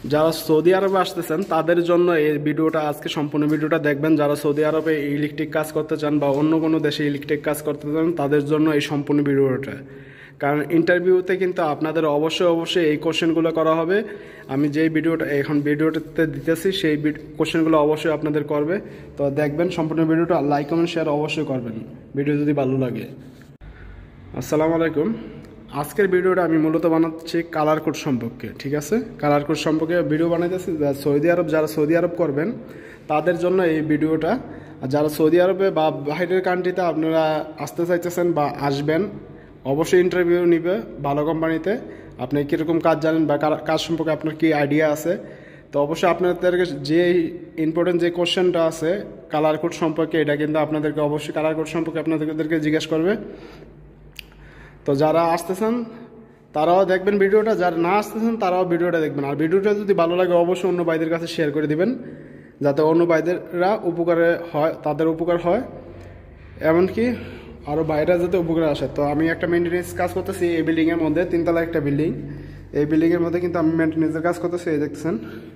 যারা সৌদি আরবে আসতেছেন তাদের জন্য এই ভিডিওটা আজকে সম্পূর্ণ ভিডিওটা দেখবেন। যারা সৌদি আরবে ইলেকট্রিক কাজ করতে চান বা অন্য কোনো দেশে ইলেকট্রিক কাজ করতে চান তাদের জন্য এই সম্পূর্ণ ভিডিওটা, কারণ ইন্টারভিউতে কিন্তু আপনাদের অবশ্যই এই কোশ্চেনগুলো করা হবে। আমি যেই ভিডিওটা এখন ভিডিওটাতে দিতেছি সেই কোশ্চেনগুলো অবশ্যই আপনাদের করবে। তো দেখবেন সম্পূর্ণ ভিডিওটা, লাইক কমেন্ট শেয়ার অবশ্যই করবেন ভিডিও যদি ভালো লাগে। আসসালামু আলাইকুম। আজকের ভিডিওটা আমি মূলত বানাচ্ছি কালার কোড সম্পর্কে, ঠিক আছে? কালার কোড সম্পর্কে ভিডিও বানাইতেছি। যারা সৌদি আরব করবেন তাদের জন্য এই ভিডিওটা। আর যারা সৌদি আরবে বা বাইরের কান্ট্রিতে আপনারা আসতে চাইতেছেন বা আসবেন, অবশ্যই ইন্টারভিউ নিবে ভালো কোম্পানিতে। আপনি কীরকম কাজ জানেন বা কাজ সম্পর্কে আপনার কী আইডিয়া আছে, তো অবশ্যই আপনাদেরকে যে ইম্পর্টেন্ট যে কোশ্চেনটা আছে কালার কোড সম্পর্কে, এটা কিন্তু আপনাদেরকে অবশ্যই কালার কোড সম্পর্কে আপনাদেরকে জিজ্ঞেস করবে। তো যারা আসতেছেন তারাও দেখবেন ভিডিওটা, যারা না আসতেছেন তারাও ভিডিওটা দেখবেন। আর ভিডিওটা যদি ভালো লাগে অবশ্যই অন্য ভাইদের কাছে শেয়ার করে দিবেন, যাতে অন্য ভাইদেররা উপকারে হয়, তাদের উপকার হয়, এমনকি আরও বাইরে যাতে উপকারে আসে। তো আমি একটা মেনটেন্যান্স কাজ করতেছি এই বিল্ডিংয়ের মধ্যে, 3 তলা একটা বিল্ডিং। এই বিল্ডিংয়ের মধ্যে কিন্তু আমি মেনটেন্যান্সের কাজ করতেছি। এই দেখতেছেন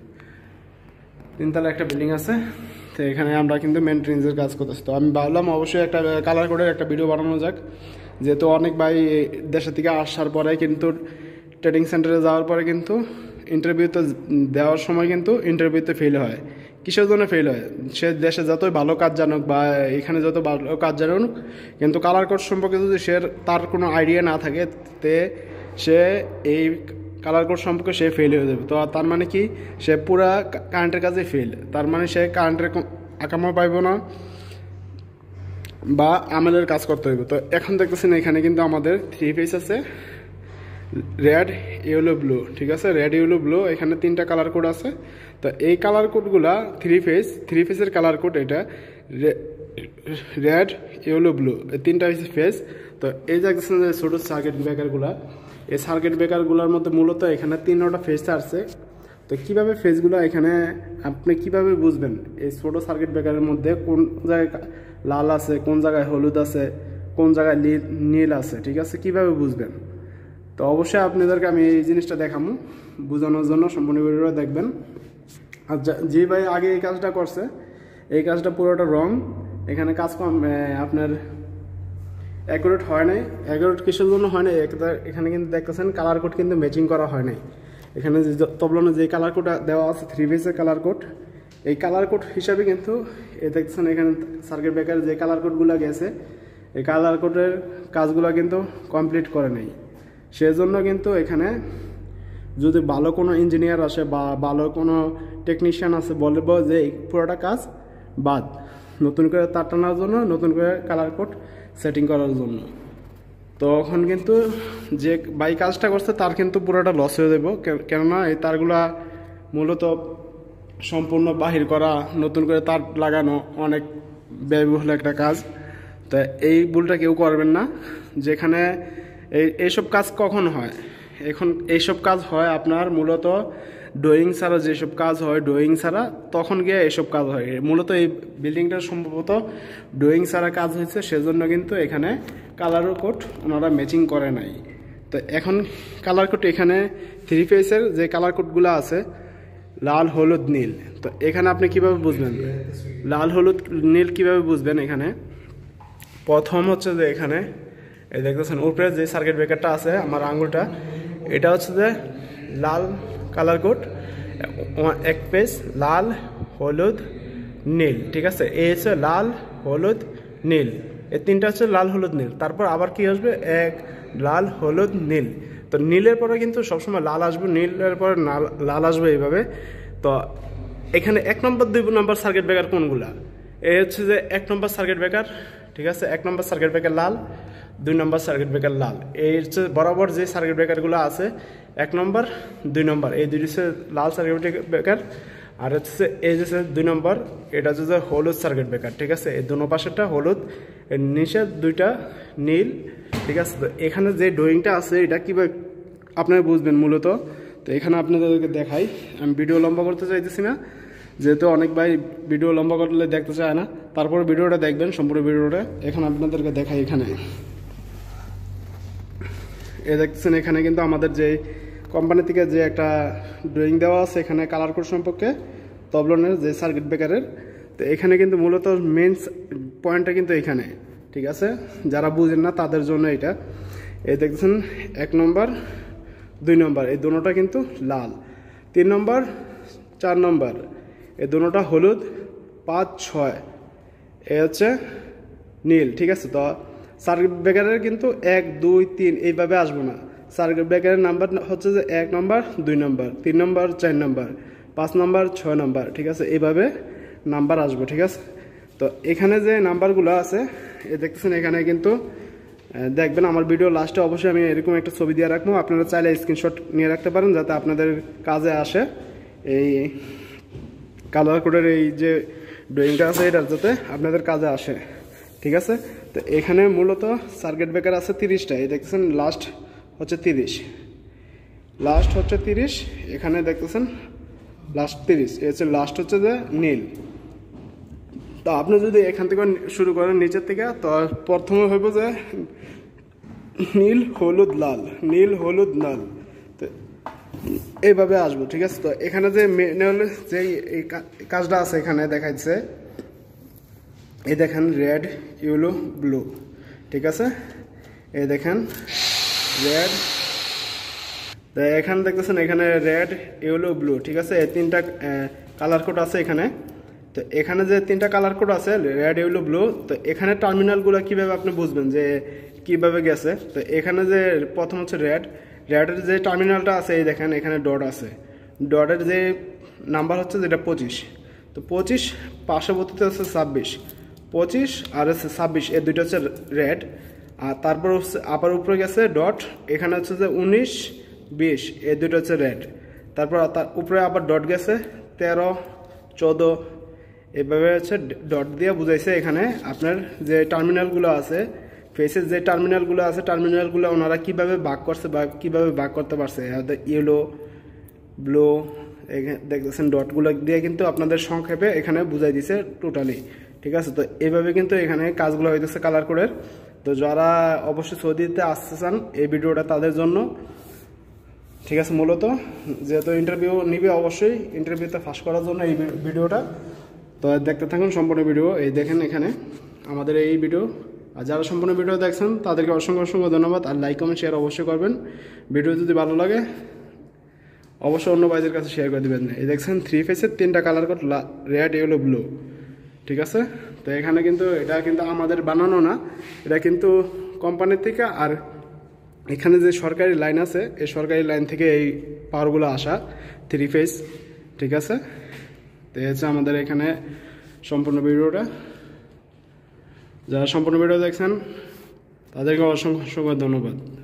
3 তলা একটা বিল্ডিং আছে, তো এখানে আমরা কিন্তু মেনটেন্যান্সের কাজ করতেছি। তো আমি ভাবলাম অবশ্যই একটা কালার কোডের একটা ভিডিও বানানো যাক, যেহেতু অনেক ভাই দেশের থেকে আসার পরে কিন্তু ট্রেনিং সেন্টারে যাওয়ার পরে কিন্তু ইন্টারভিউতে দেওয়ার সময় কিন্তু ইন্টারভিউতে ফেল হয়। কিসের জন্য ফেল হয়? সে দেশে যতই ভালো কাজ জানুক বা এখানে যত ভালো কাজ জানুক, কিন্তু কালার কোড সম্পর্কে যদি তার কোনো আইডিয়া না থাকে, তে সে এই কালার কোড সম্পর্কে সে ফেল হয়ে যাবে। তো তার মানে কি, সে পুরা কারেন্টের কাজে ফেল। তার মানে সে কারেন্টের আকামা পাইব না বা আমাদের কাজ করতে হইব। তো এখন দেখতেছেন এখানে কিন্তু আমাদের 3 ফেস আছে, রেড, ইয়েলো, ব্লু, ঠিক আছে? রেড, ইয়েলো, ব্লু, এখানে 3টা কালার কোড আছে। তো এই কালার কোডগুলা 3 ফেসের কালার কোড, এটা রেড, ইয়েলো, ব্লু, এই 3টা হচ্ছে ফেস। তো এই দেখতেছেন যে ছোটো সার্কিট ব্রেকারগুলা, এই সার্কিট ব্রেকারগুলোর মধ্যে মূলত এখানে 3টা ফেস আছে। তো কীভাবে ফেসগুলো এখানে আপনি কিভাবে বুঝবেন এই ছোটো সার্কিট ব্রেকারের মধ্যে কোন জায়গায় লাল আছে, কোন জায়গায় হলুদ আছে, কোন জায়গায় নীল আছে, ঠিক আছে? কিভাবে বুঝবেন? তো অবশ্যই আপনাদেরকে আমি এই জিনিসটা দেখাবো বোঝানোর জন্য, সম্পূর্ণ ভিডিওটা দেখবেন। আর যে ভাই আগে এই কাজটা করছে, এই কাজটা পুরোটা রং, এখানে কাজ আপনার অ্যাকুরেট হয় নাই। অ্যাকুরেট কিসের জন্য হয় নাই? এখানে কিন্তু দেখতেছেন কালার কোড কিন্তু ম্যাচিং করা হয় নাই। এখানে তবলানো যে কালার কোড দেওয়া আছে 3 ফেসের কালার কোড, এই কালার কোড হিসাবে কিন্তু দেখছেন এখানে সার্কিট ব্রেকারের যে কালার কোডগুলো গেছে, এই কালার কোডের কাজগুলো কিন্তু কমপ্লিট করে নেই। সেজন্য কিন্তু এখানে যদি ভালো কোনো ইঞ্জিনিয়ার আসে বা ভালো কোনো টেকনিশিয়ান আছে, বলবো যে এই পুরোটা কাজ বাদ, নতুন করে তার টানার জন্য, নতুন করে কালার কোড সেটিং করার জন্য। তখন কিন্তু যে বাই কাজটা করছে তার কিন্তু পুরোটা লস হয়ে যাবে, কেননা এই তারগুলা মূলত সম্পূর্ণ বাহির করা, নতুন করে তার লাগানো অনেক ব্যয়বহুল একটা কাজ। তো এই ভুলটা কেউ করবেন না। যেখানে এইসব কাজ কখন হয়? এখন এইসব কাজ হয় আপনার মূলত ড্রয়িং ছাড়া, যেসব কাজ হয় ড্রয়িং ছাড়া, তখন গিয়ে এইসব কাজ হয়। মূলত এই বিল্ডিংটা সম্ভবত ড্রয়িং ছাড়া কাজ হয়েছে, সেজন্য কিন্তু এখানে কালার কোড ওনারা ম্যাচিং করে নাই। তো এখন কালার কোড এখানে 3 ফেসের যে কালার কোডগুলো আছে, লাল, হলুদ, নীল। তো এখানে আপনি কিভাবে বুঝবেন লাল, হলুদ, নীল কিভাবে বুঝবেন? এখানে প্রথম হচ্ছে যে এখানে এই দেখতেছেন উপরে যে সার্কিট ব্রেকারটা আছে আমার আঙুলটা, এটা হচ্ছে যে লাল কালার কোড, 1 পেজ লাল, হলুদ, নীল, ঠিক আছে? এই হচ্ছে লাল, হলুদ, নীল, এই 3টা হচ্ছে লাল, হলুদ, নীল। তারপর আবার কি আসবে? 1 লাল, হলুদ, নীল। তো নীলের পরে কিন্তু সবসময় লাল আসবে, নীলের পরে লাল আসবে এইভাবে। তো এখানে 1 নম্বর 2 নম্বর সার্কিট ব্রেকার কোনগুলা? এই হচ্ছে যে 1 নম্বর সার্কিট ব্রেকার, ঠিক আছে? 1 নম্বর সার্কিট ব্রেকার লাল, 2 নম্বর সার্কিট ব্রেকার লাল। এই হচ্ছে বরাবর যে সার্কিট ব্রেকারগুলো আছে 1 নম্বর 2 নম্বর, এই দুটি হচ্ছে লাল সার্কিট ব্রেকার। আর হচ্ছে এই যে 2 নম্বর, এটা হচ্ছে হলুদ সার্কিট ব্রেকার, ঠিক আছে? এই দুনো পাশেরটা হলুদ, এর নিচে 2টা নীল, ঠিক আছে? তো এখানে যে ড্রয়িংটা আছে এটা কীভাবে আপনারা বুঝবেন মূলত? তো এখানে আপনাদেরকে দেখাই, আমি ভিডিও লম্বা করতে চাইতেছি না, যেহেতু অনেক ভাই ভিডিও লম্বা করলে দেখতে চায় না। তারপরে ভিডিওটা দেখবেন সম্পূর্ণ ভিডিওটা। এখন আপনাদেরকে দেখাই, এখানে এ দেখতেছেন এখানে কিন্তু আমাদের যে কোম্পানি থেকে যে একটা ড্রয়িং দেওয়া আছে এখানে কালার কোড সম্পর্কে তবলনের যে সার্কিট ব্রেকারের। তো এখানে কিন্তু মূলত মেন পয়েন্টটা কিন্তু এখানে, ঠিক আছে, যারা বুঝেন না তাদের জন্য এটা। এই দেখছেন 1 নম্বর 2 নম্বর এই দুটোটা কিন্তু লাল, 3 নম্বর 4 নম্বর এই দুটোটা হলুদ, 5 6 এ হচ্ছে নীল, ঠিক আছে। তো সার্কিট ব্রেকারের কিন্তু 1 2 3 এইভাবে আসবো না। সার্কিট ব্রেকারের নাম্বার হচ্ছে যে 1 নম্বর 2 নম্বর 3 নম্বর 4 নম্বর 5 নম্বর 6 নম্বর, ঠিক আছে, এইভাবে নাম্বার আসবো, ঠিক আছে। তো এখানে যে নাম্বারগুলো আছে এ দেখতেছেন এখানে কিন্তু দেখবেন আমার ভিডিও লাস্টে অবশ্যই আমি এরকম একটা ছবি দিয়ে রাখবো, আপনারা চাইলে স্ক্রিনশট নিয়ে রাখতে পারেন যাতে আপনাদের কাজে আসে। এই কালার কোডের এই যে ড্রয়িংটা আছে এটা যাতে আপনাদের কাজে আসে, ঠিক আছে। তো এখানে মূলত সার্কিট ব্রেকার আছে 30টা, এই দেখতেছেন লাস্ট হচ্ছে 30, লাস্ট হচ্ছে 30, এখানে দেখতেছেন লাস্ট 30, এই হচ্ছে লাস্ট হচ্ছে যে নীল। তো আপনি যদি এখান থেকে শুরু করেন নিচের থেকে, তো প্রথমে হইব যে নীল হলুদ লাল, নীল হলুদ লাল, তো এইভাবে আসবো, ঠিক আছে। তো এখানে যে যে এই কাজটা আছে এখানে দেখাচ্ছে, এই দেখেন রেড ইয়েলো ব্লু, ঠিক আছে, এই দেখেন রেড, তো এখানে দেখতেছেন এখানে রেড ইয়েলো ব্লু, ঠিক আছে, এই 3টা কালার কোড আছে এখানে। তো এখানে যে 3টা কালার কোড আছে রেড ইয়েলো ব্লু, তো এখানে টার্মিনালগুলো কিভাবে আপনি বুঝবেন যে কিভাবে গেছে। তো এখানে যে প্রথম হচ্ছে রেডের যে টার্মিনালটা আছে এই দেখেন এখানে ডট আছে, ডটের যে নাম্বার হচ্ছে যেটা 25, তো 25 পার্শ্ববর্তীতে হচ্ছে 26, 25 আর হচ্ছে 26 এই দুইটা হচ্ছে রেড, আর তারপর হচ্ছে আবার উপরে গেছে ডট, এখানে হচ্ছে যে 19 20 এই দুইটা হচ্ছে রেড, তারপর তার উপরে আবার ডট গেছে 13 14, এভাবে হচ্ছে ডট দিয়ে বুঝাইছে। এখানে আপনার যে টার্মিনালগুলো আছে ফেসের যে টার্মিনালগুলো আছে টার্মিনালগুলো ওনারা কিভাবে ভাগ করছে বা কিভাবে ভাগ করতে পারছে, ইয়েলো ব্লু দেখতেছেন ডটগুলো দিয়ে কিন্তু আপনাদের সংক্ষেপে এখানে বুঝাই দিছে টোটালি, ঠিক আছে। তো এইভাবে কিন্তু এখানে কাজগুলো হইতেছে কালার কোডের। তো যারা অবশ্যই সৌদিতে আসতে চান এই ভিডিওটা তাদের জন্য, ঠিক আছে। মূলত যেহেতু ইন্টারভিউ নিবে অবশ্যই ইন্টারভিউতে পাস করার জন্য এই ভিডিওটা, তো দেখতে থাকুন সম্পূর্ণ ভিডিও। এই দেখেন এখানে আমাদের এই ভিডিও, আর যারা সম্পূর্ণ ভিডিও দেখছেন তাদেরকে অসংখ্য অসংখ্য ধন্যবাদ, আর লাইক কমেন্ট শেয়ার অবশ্যই করবেন। ভিডিও যদি ভালো লাগে অবশ্যই অন্য ভাইদের কাছে শেয়ার করে দেবেন। এই দেখছেন 3 ফেসের 3টা colour code red yellow blue, ঠিক আছে। তো এখানে কিন্তু এটা কিন্তু আমাদের বানানো না, এটা কিন্তু কোম্পানির থেকে, আর এখানে যে সরকারি লাইন আছে এই সরকারি লাইন থেকে এই পাওয়ারগুলো আসা 3 ফেস, ঠিক আছে। তো এই হচ্ছে আমাদের এখানে সম্পূর্ণ ভিডিওটা। যারা সম্পূর্ণ ভিডিও দেখছেন তাদেরকে অসংখ্য অসংখ্য ধন্যবাদ।